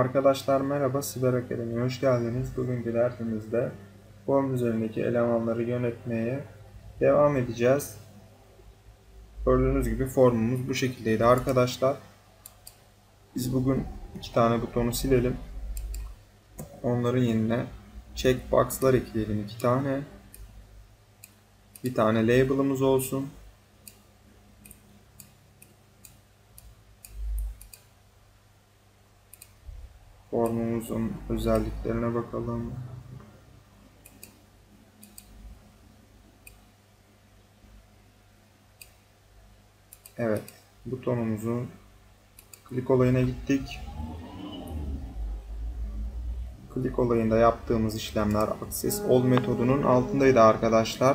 Arkadaşlar merhaba, Siber Akademi'ye hoş geldiniz. Bugünkü dersimizde form üzerindeki elemanları yönetmeye devam edeceğiz. Gördüğünüz gibi formumuz bu şekildeydi arkadaşlar. Biz bugün iki tane butonu silelim. Onların yerine checkbox'lar ekleyelim, iki tane. Bir tane label'ımız olsun. Formumuzun özelliklerine bakalım. Evet, butonumuzun klik olayına gittik. Klik olayında yaptığımız işlemler Access All metodunun altındaydı arkadaşlar.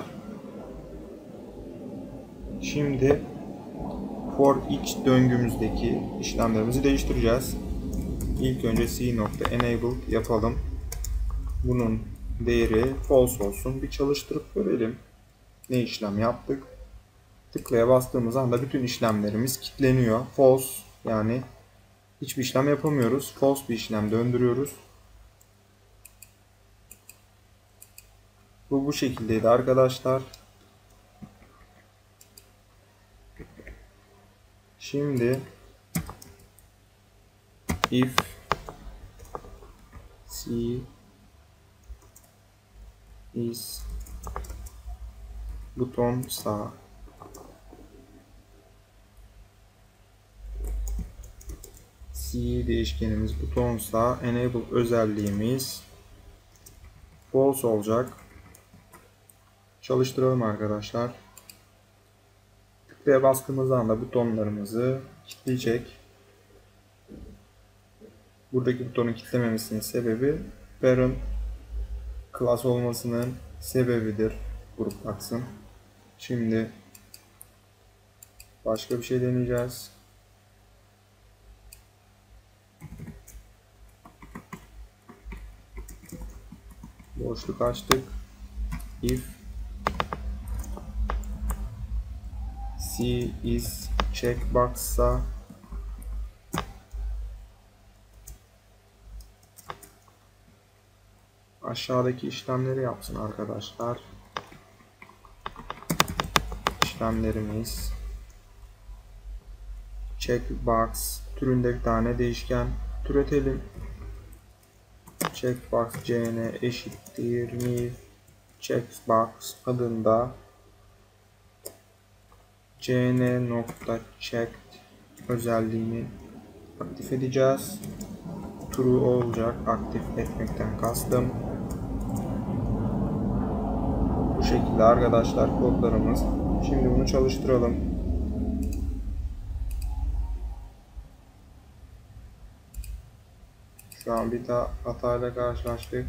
Şimdi for each döngümüzdeki işlemlerimizi değiştireceğiz. İlk önce c.enable yapalım. Bunun değeri false olsun. Bir çalıştırıp görelim ne işlem yaptık. Tıklaya bastığımız anda bütün işlemlerimiz kilitleniyor. False, yani hiçbir işlem yapamıyoruz. False bir işlem döndürüyoruz. Bu şekildeydi arkadaşlar. Şimdi if c is buton sağ c değişkenimiz butonsa enable özelliğimiz false olacak. Çalıştıralım arkadaşlar. Tıklaya bastığımız anda butonlarımızı kilitleyecek. Buradaki butonu kilitlememesinin sebebi parent class olmasının sebebidir. Grup baksın. Şimdi başka bir şey deneyeceğiz. Boşluk açtık. If C is checkbox'a aşağıdaki işlemleri yapsın arkadaşlar. İşlemlerimiz checkbox türünde bir tane değişken türetelim. Checkbox cn eşittir new checkbox adında cn.checked özelliğini aktif edeceğiz. True olacak, aktif etmekten kastım. Bu şekilde arkadaşlar kodlarımız. Şimdi bunu çalıştıralım. Şu an bir hatayla karşılaştık.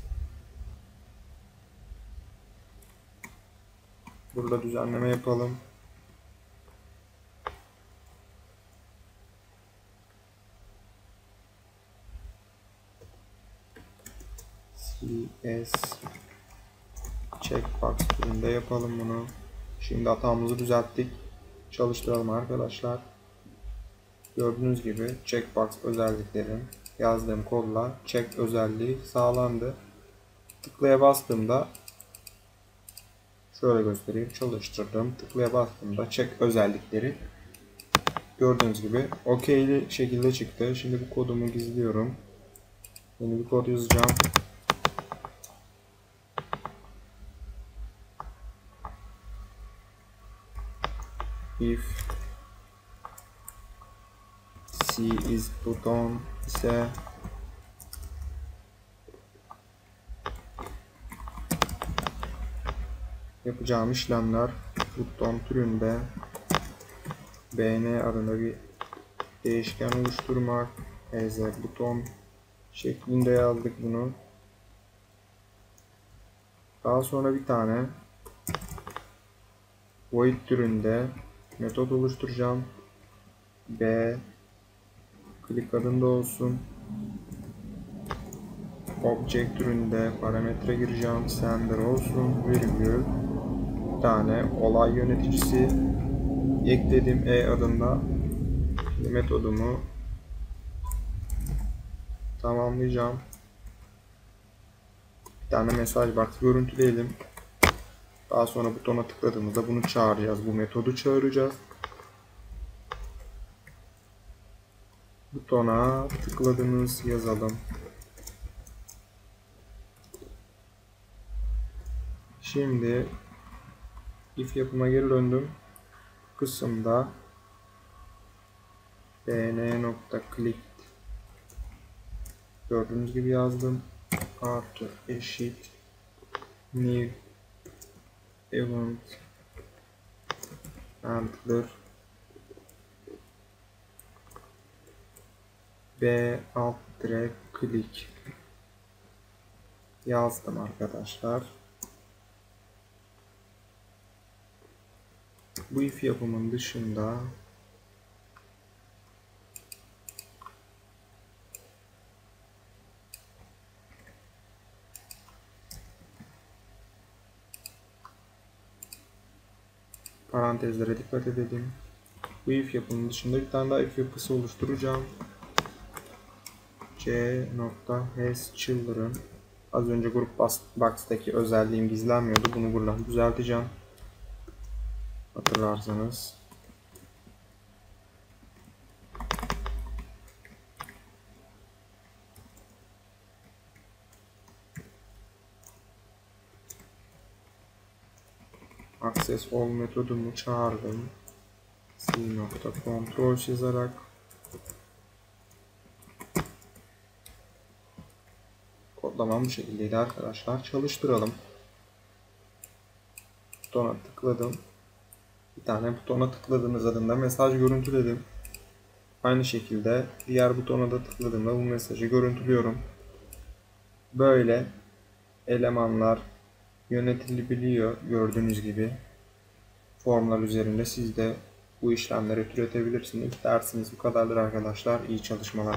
Burada düzenleme yapalım. CS checkbox türünde yapalım bunu. Şimdi hatamızı düzelttik. Çalıştıralım arkadaşlar. Gördüğünüz gibi checkbox özelliklerim yazdığım kodla check özelliği sağlandı. Tıklaya bastığımda şöyle göstereyim. Çalıştırdım. Tıklaya bastığımda check özellikleri gördüğünüz gibi okeyli şekilde çıktı. Şimdi bu kodumu gizliyorum. Yeni bir kod yazacağım. If C is buton ise yapacağım işlemler buton türünde bn adında bir değişken oluşturmak, as buton şeklinde yazdık bunu. Daha sonra bir tane void türünde metot oluşturacağım. B klik adında olsun. Object türünde parametre gireceğim. Sender olsun. Virgül. Bir tane olay yöneticisi ekledim E adında. Şimdi metodumu tamamlayacağım. Bir tane mesaj box görüntüleyelim. Daha sonra butona tıkladığımızda bunu çağıracağız. Bu metodu çağıracağız. Butona tıkladınız yazalım. Şimdi if yapıma geri döndüm. Kısımda bn.click gördüğünüz gibi yazdım. Artı eşit new event handler b alt direkt click yazdım arkadaşlar. Bu if yapımın dışında parantezlere dikkat edelim. Bu if yapımın dışında bir tane daha if yapısı oluşturacağım. c.hasChildren. Az önce grup box'taki özelliğim gizlenmiyordu. Bunu buradan düzelteceğim. Hatırlarsanız. Access all metodumu çağırdım. c.control yazarak kodlamam bu şekildeydi arkadaşlar. Çalıştıralım. Butona tıkladım. Bir tane butona tıkladığınız adında mesaj görüntüledim. Aynı şekilde diğer butona da tıkladığımda bu mesajı görüntülüyorum. Böyle elemanlar yönetilebiliyor gördüğünüz gibi. Formlar üzerinde siz de bu işlemleri türetebilirsiniz. Dersimiz bu kadardır arkadaşlar. İyi çalışmalar.